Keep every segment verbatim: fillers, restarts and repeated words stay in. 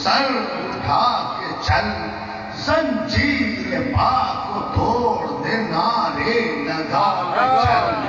سر اٹھا کے چل، زنجیر پا کو توڑ دے، نعرے لگا کے چل،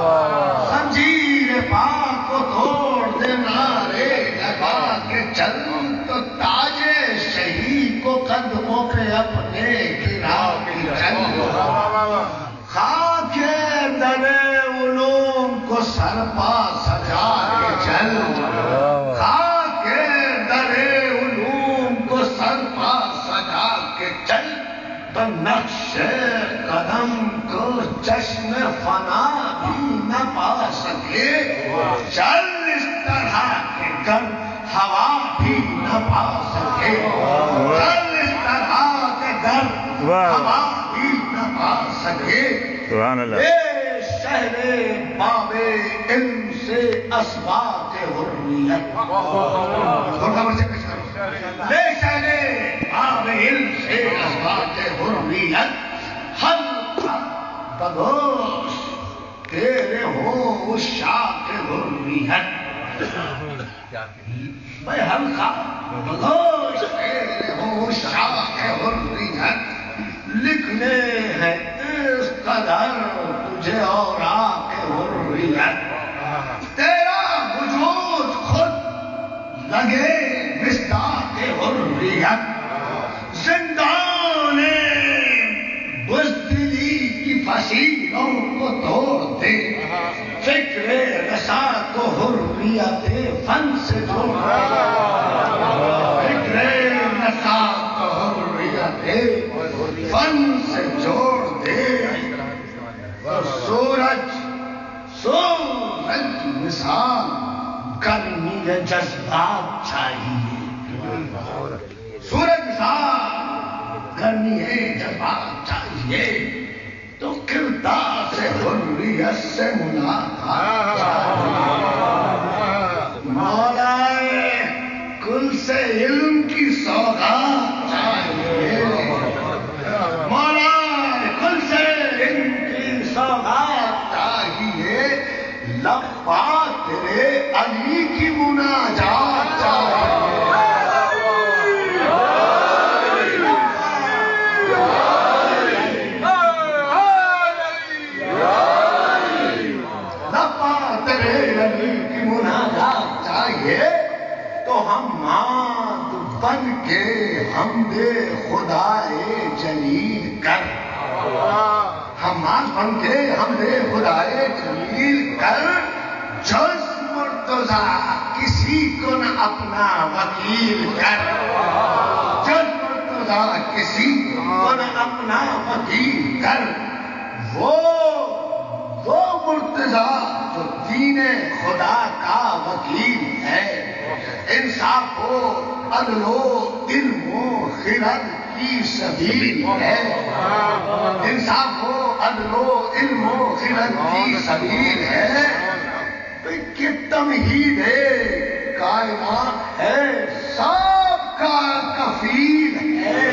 زنجیر پا کو توڑ دے، نعرے لگا کے چل، تو تاج شہید کو قدموں پہ اپنے گرا کے چل، خاک در علوم کو سر پا سجا کے چل، خاک در علوم کو سر پا سجا کے چل، تو نقش قدم کو چشم فنا بھی نہ پا سکے، چل اس طرح کے گر ہوا بھی نہ پا سکے، چل اس طرح کے گر ہوا بھی نہ پا سکے، سبحان اللہ۔ اے شہر باب علم سے اسباق حریت، لے شہر باب علم سے اسباق حریت، حلقہ بدوش تیرے ہو شاق حریت، میں حلقہ بدوش تیرے ہو شاق حریت، لکھنے ہیں اس قدر تجھے اور آق حریت، تیرا وجود خود لگے مصداق حریت، زندان بزدلی کی فصیلوں کو توڑ دے، فکر رسا کو حریت فن سے جوڑ دے، فکر رسا کو حریت فن سے جوڑ دے، سورج سورج کی مثال گرمی جذبات چاہیے، سورج مثال گرمی ہے جذبات چاہیے، تو کردار سے حریت سے ملاقات چاہیے، مولا کل سے علم کی سوغات چاہیے، مولا کل سے علم کی سوغات چاہیے، لبا تیرے علی کی مناجات چاہیے، لبا تیرے علی کی مناجات چاہیے، تو ہم مات بن کے حمد خدائے جلیل کر، ہم مات بن کے حمد خدائے جلیل کر، جز مرتضی کسی کو نہ اپنا وکیل کر، جز مرتضی کسی کو نہ اپنا وکیل کر، وہ وہ مرتضی جو دین خدا کا وکیل ہے، انصاف و عدل و علم و خرد کی سبیل ہے، انصاف و عدل و علم و خرد کی سبیل ہے، کہ تمہید کائنات ہے، سب کا کفیل ہے،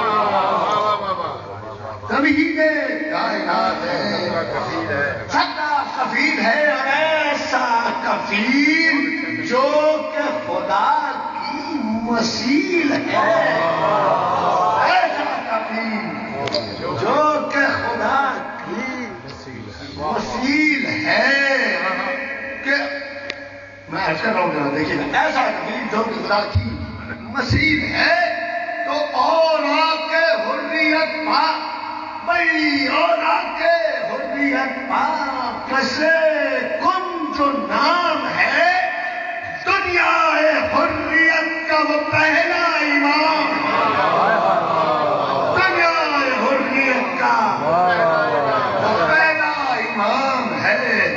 تمہید کائنات ہے، سب کا کفیل ہے، اور ایسا کفیل جو کہ خدا کی مثیل ہے، ایسا کفیل جو کہ خدا کی مثیل ہے، کہ میں ایسا رہا ہوں، دیکھیے ایسا کفیل جو کہ خدا کی مثیل ہے، تو اور آ کے حریت پا، بھئی اور آ کے حریت پا، کسے کن جو نام ہے، دنیا حریت کا وہ پہلا امام، دنیا حریت کا وہ پہلا امام ہے،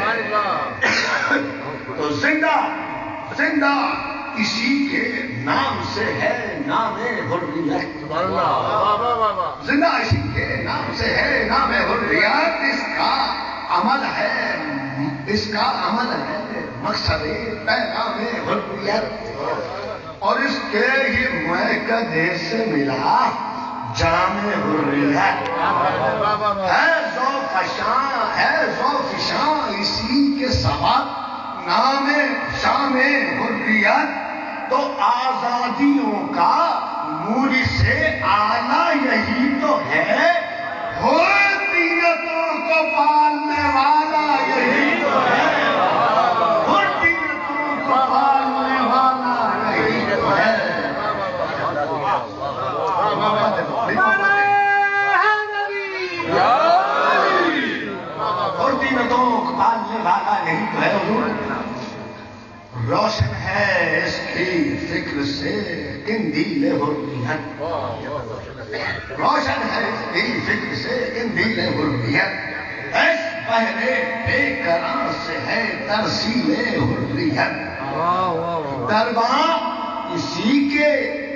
تو زندہ زندہ اسی کے نام سے ہے نام حریت، زندہ اسی کے نام سے ہے نام حریت، اس کا عمل ہے، اس کا عمل ہے مقصد پیغام حریت، اور اس کے ہی معقدے سے ملا جام حریت، ہے ذوق فشاں ہے ذوق فشاں اسی کے سبب نام شام حریت، تو آزادیوں کا نور سے آلہ یہی تو ہے، حریتوں کو پالنے والا یہی تو ہے، حریتوں کو پالنے والا یہی تو ہے۔ حریتوں کو پالنے والا یہی تو ہے حضور۔ روشن ہے اس کی فکر سے قندیل حریت، روشن ہے اس کی فکر سے قندیل حریت، اس بہرے بے قرار سے ہے ترسیل حریت۔ درباں اسی کے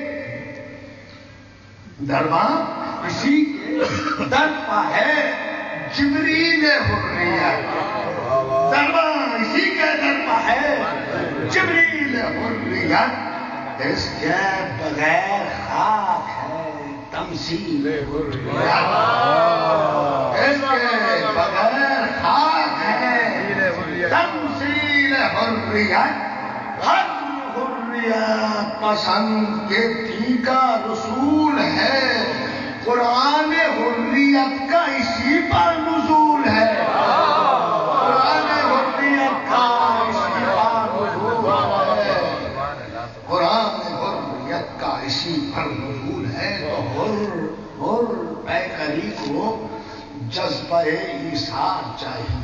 درباں اسی کے در پہ ہے جبریل حریت، درباں اسی کے در پہ ہے جبریل حریت، اس کے بغیر خاک ہے تمثیل حریت، اس کے بغیر خاک ہے تمثیل حریت۔ ہر حریت پسند کے دین کا رسول ہے، قرآن حریت کا اسی پر نزول ہے، قرآن حریت کا اسی پر نزول ہے، قرآن حریت کا اسی پر نزول ہے۔ تو حر حر پیکری کو جذبہ ایثار چاہیے،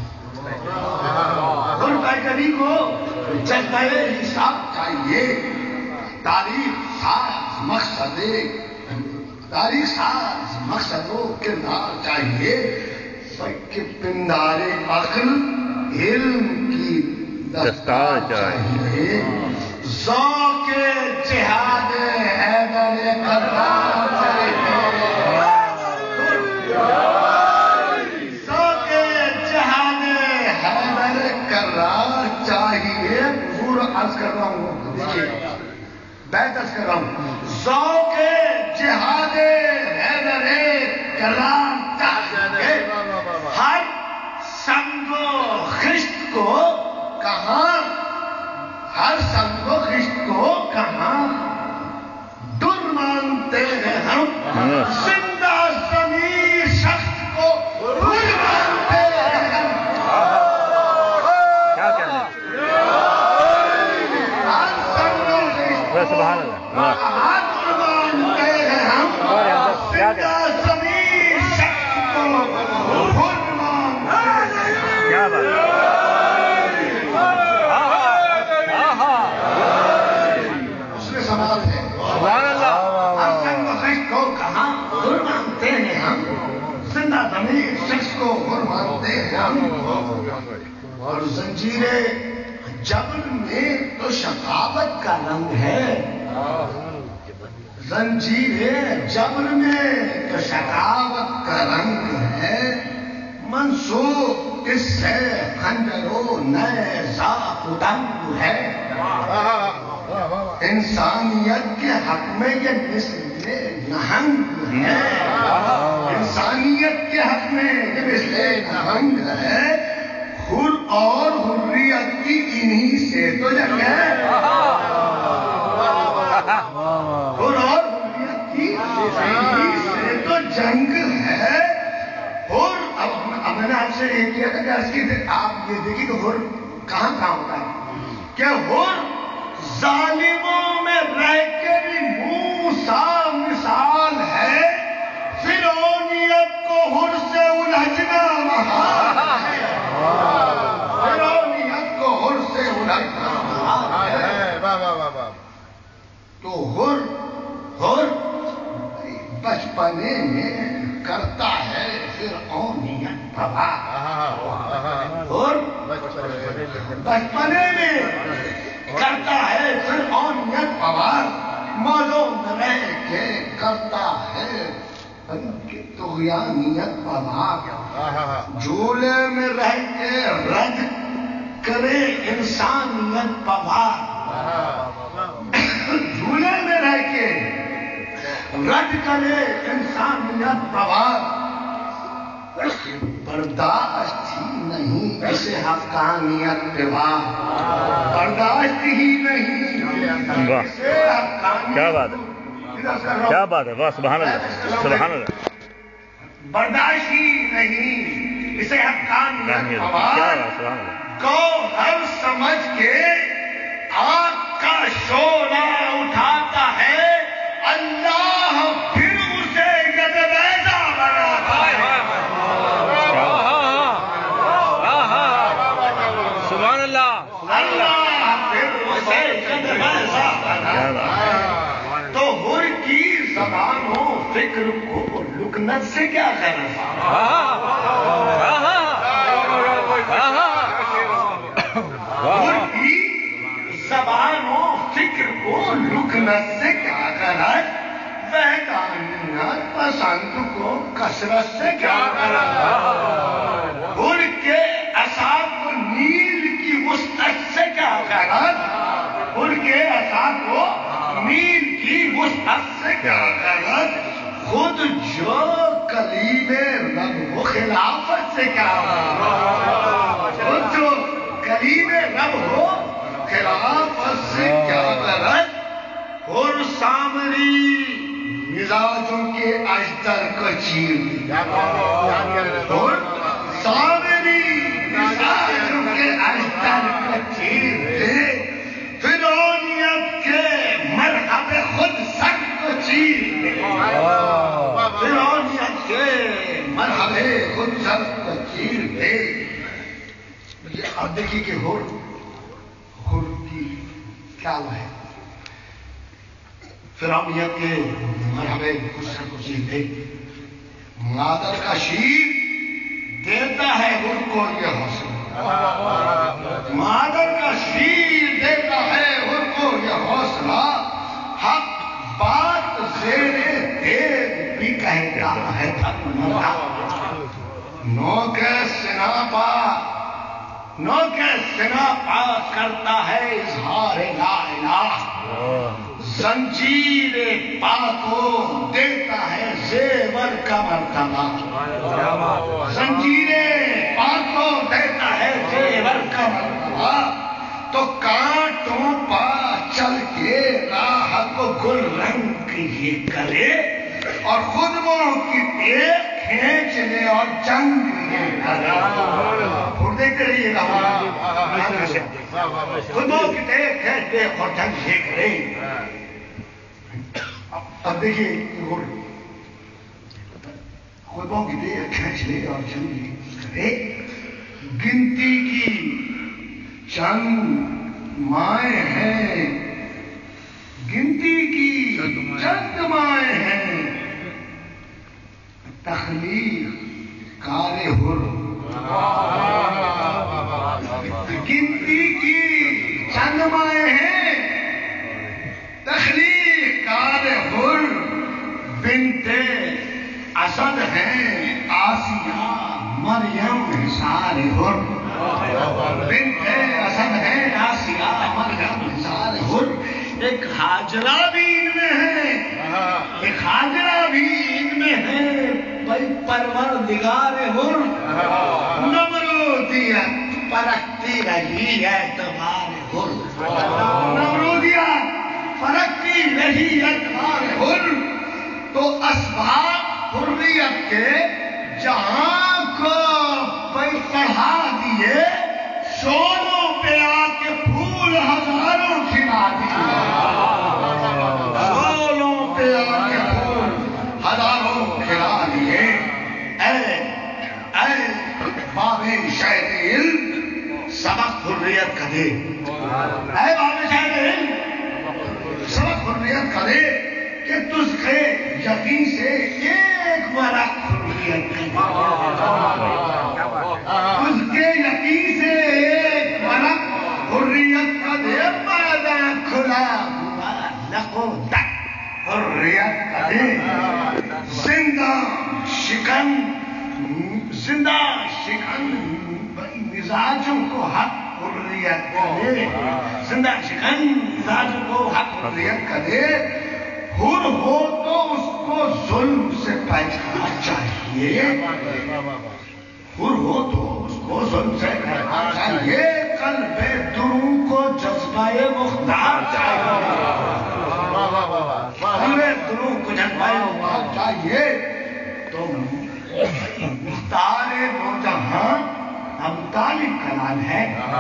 حر پیکری کو جذبہ ایثار چاہیے، تاریخ ساز مقصد تاریخ ساز مقصد و کردار چاہیے، کہ پندار عقل علم کی دستار چاہیے، ذوق جہاد حیدر کرار چاہیے، ذوق جہاد حیدر کرار چاہیے۔ حضور عرض کر رہا ہوں، دیکھیے بیت عرض کر رہا ہوں، ذوق جہاد حیدر کرار چاہیے، ہر سنگ و خشت کو کہاں ہر سنگ و خشت کو کہاں در مانتے ہیں ہم، زندہ ضمیر شخص کو در مانتے ہیں ہم، ہر سنگ و خشت کو کہاں در مانتے ہیں ہم، زندہ ضمیر شخص کو در مانتے ہیں ہم۔ زندہ ضمیر شخص کو حر مانتے ہیں ہم، اور زنجیر جبر میں تو شقاوت کا رنگ ہے، زنجیر جبر میں تو شقاوت کا رنگ ہے، منسوخ اس سے خنجر و نیزہ خدنگ ہے، انسانیت کے حق میں یہ مثل نہنگ ہے، انسانیت کے حق میں یہ مثل نہنگ ہے، حر اور حریت کی انہی سے تو جنگ ہے، حر اور حریت کی انہی سے تو جنگ ہے۔ حر اب میں نے آپ سے یہ کیا تھا کہ اس کی آپ یہ دیکھیں کہ حر کہاں کہاں ہوتا ہے، کہ حر ظالموں میں رہ کے بھی موسیٰ مثال ہے، فرعونیت کو حر سے الجھنا محال ہے، فرعونیت کو حر سے الجھنا محال ہے۔ تو حر حر بچپنے میں کرتا ہے فرعونیت پروار، حر بچپنے میں کرتا ہے فرعونیت پروار، مولوں میں رہ کے کرتا ہے طغیانیت پروار، جھولے میں رہ کے رد کرے انسانیت پروار، جھولے میں رہ کے رد کرے انسانیت پروار، برداشت ہی نہیں اسے حقانیت پروار، برداشت ہی نہیں واہ کیا بات ہے کیا بات ہے واہ سبحان اللہ سبحان اللہ برداشت ہی نہیں اسے حقانیت کیا بات سبحان اللہ کو ہر سمجھ کے آگ کا شعلہ اٹھاتا ہے اللہ پھر اسے یدویزا بناتا ہے سبحان اللہ اللہ پھر اسے یدویزا بناتا ہے تو حر کی زبان و فکر کو لکنت سے کیا کرنا حر کی زبان و فکر کو لکنت سے کیا کرنا وحدانیت پسند کو کثرت سے کیا کرنا حر کے اصحاب کو نیل کی وسعت سے کیا کرنا حر کے اصحاب کو نیل کی وسعت سے کیا کرنا خود جو کلیم رب و خلافت سے کیا کرنا خود جو کلیم رب ہو خلافت سے کیا کرنا اور سامری مزاجوں کے اشتر کو چیر دیا اور سامری مزاجوں کے اشتر کو چیر دے فرعونیت کے مرحب خود سر کو چیر دے فرعونیت کے مرحب خود سر کو چیر دے اب دیکھیے کہ ہور ہور کی کیا ہے فرعونیت کے مرحبے خود سر کو چیر دے مادر کا شیر دیتا ہے ہر کو یہ حوصلہ مادر کا شیر دیتا ہے ہر کو یہ حوصلہ حق بات زیر دیر بھی کہتا ہے تھک مرا نو کے سنا پا نو کے سنا پا کرتا ہے اظہار لا الہ زنجیر پا کو دیتا ہے زیور کا مرتبہ زنجیر پا کو دیتا ہے زیور کا مرتبہ تو کانٹوں پا چل کے راہ کو گل رنگ یہ کرے اور خودموں کی ٹیک کھینچ لے اور جنگ یہ کرے پھر دیکھتے رہیے گا خودموں کی ٹیک کھینچ لے اور جنگ یہ کرے اب دیکھیے خودوں کی دیر کھینچ لے اور جنگ کرے گنتی کی چند مائیں ہیں گنتی کی چند مائیں ہیں تخلیق کار حر گنتی کی چند مائیں ہیں تخلیق کار حر بنت اسد ہیں آسیہ مریم حصار حر بنت اسد ہیں آسیہ مریم حصار حر ایک حاجرہ بھی ان میں ہے ایک حاجرہ بھی ان میں ہے بھائی پروردگار حر نمرودیت پرکھتی رہی اعتبار حر نمرودیت پرکھتی رہی اعتبار حر تو اسباب حریت کے جہاں کو بھائی پڑھا دیے شوروں پہ آ کے پھول ہزاروں کھلا دیے شوروں پہ آ کے پھول ہزاروں کھلا دیے اے اے باب شاید علم سبق حریت کا دے اے باب شاید علم سبق حریت کا دے کہ تجھ کے یقین سے ایک ورق حریت کا تجھ کے یقین سے ایک ورق حریت کا دے میدان کھلا ہوا لقو تک حریت کا دے زندہ شکن زندہ شکن مزاجوں کو حق حریت کا دے زندہ شکن مزاجوں کو حق حریت کا دے حر ہو تو اس کو ظلم سے بچنا چاہیے حر ہو تو اس کو ظلم سے بچنا چاہیے قلب دروں کو جذبہ مختار چاہیے کلال ہے،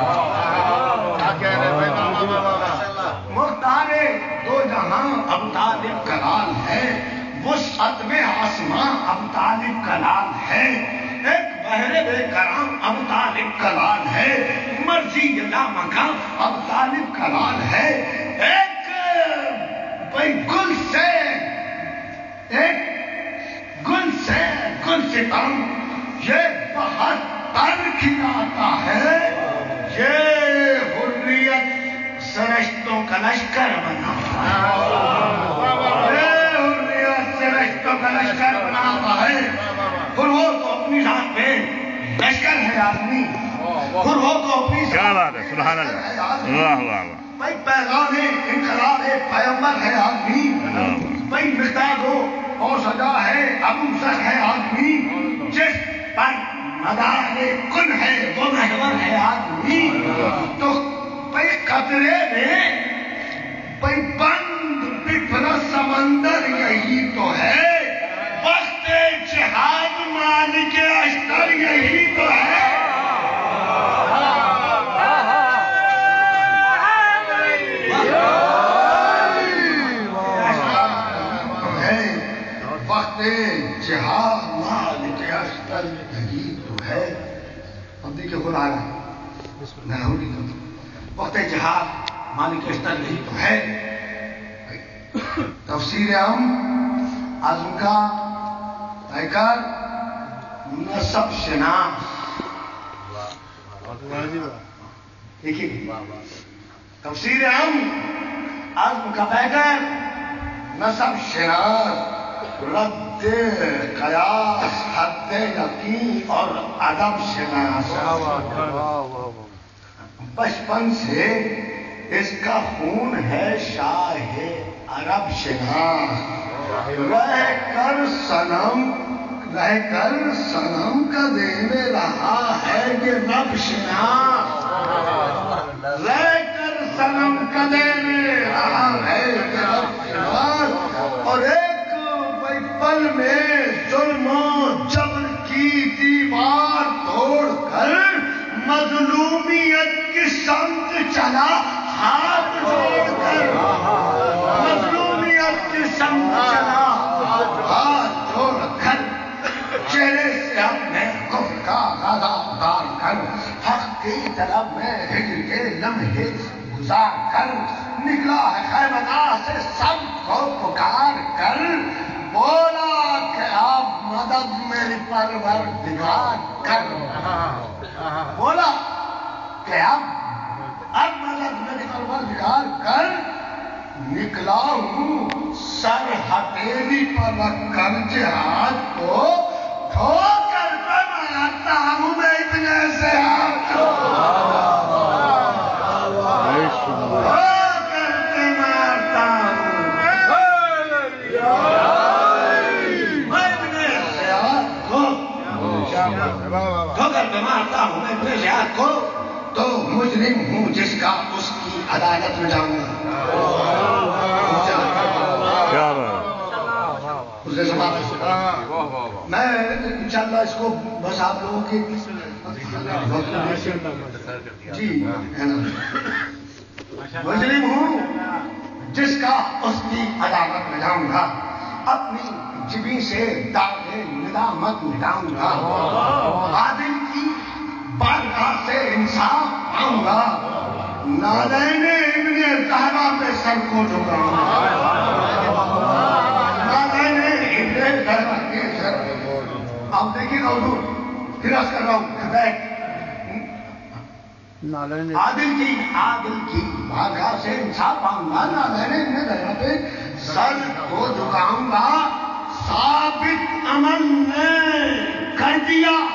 مختار دو جہاں ابو طالب کلال ہے، وسعت میں آسمان ابو طالب کلال ہے، ایک بحر بے کرام ابو طالب کلال ہے، مرضی لا مکان ابو طالب کلال ہے، ایک بھائی گل سے ایک گل سے گل سے تم یہ بہت تر کھلاتا ہے، یہ حریت سرشتوں کا لشکر بناتا ہے، یہ حریت سرشتوں کا لشکر بناتا ہے، پھر وہ تو اپنی ذات میں لشکر ہے آدمی، پھر وہ تو اپنی کیا بات ہے، سبحان اللہ، واہ واہ واہ، بھائی پیغام انقلاب ہے، پیغمبر ہے آدمی، بھائی مقداد ہو اور سجا ہے، ابو ذر ہے آدمی، جس پر مدار کن ہے وہ محور ہے آدمی، تو بھائی قطرے میں بھائی بند بپھرا سمندر یہی تو ہے، وقت جہاد مالک اشتر یہی تو ہے، وقت جہاد مالک اشتر یہی تو ہے، اب دیکھیں خود آ رہا ہے، میں ہوں نہیں کرتا، وقت جہاد مالک اشتر یہی تو ہے، تفسیر ہم عزم کا ایکر نصب شناس، دیکھیے تفسیر ہم عزم کا بیکر نصب شناس، رد قیاس حد یقین اور ادب شناس، بچپن سے اس کا خون ہے شاہ عرب شناس، رہ کر صنم رہ کر صنم کا دینے رہا ہے یہ رب شناس، رہ کر صنم کا دینے رہا ہے یہ رب شناس، اور ایک پل میں ظلم و جبر کی دیوار توڑ کر مظلومیت کی سمت چلا ہاتھ جوڑ کر، مظلومیت کی سمت چلا ہاتھ جوڑ کر، چہرے سے اپنے کفر کا غازہ اتار کر، حق کی طلب میں ہجر کے لمحے گزار کر، نکلا ہے خیمگاہ سے سب کو پکار کر، بولا کہ آپ مدد میری پروردگار کر، بولا کہ اب اب مدد میری پروردگار کر، نکلا ہوں سر ہتھیلی پر رکھ کر جہاد کو، دھو کر مارتا ہوں میں اتنے سے آپ کو، دھو کر کے مارتا ہوں دھو کر کے مارتا ہوں میں اپنے جہاد کو، تو مجرم ہوں جس کا اس کی عدالت میں جاؤں گا، کیا بات، اسے سمجھ میں انشاءاللہ اس کو بس آپ لوگوں کی جی مجرم ہوں جس کا اس کی عدالت میں جاؤں گا، اپنی جبیں سے داغ ندامت مٹاؤں گا، عادل کی بارگاہ سے انصاف پاؤں گا، نالین ابن زہرا پہ سر کو جھکاؤں گا، نالین ابن زہرا کے سر، آپ دیکھیے نا حضور پھر عرض کر رہا ہوں، عادل کی عادل کی بارگاہ سے انصاف پاؤں گا، نالین ابن زہرا پہ سر کو جھکاؤں گا، ثابت امن نے کر دیا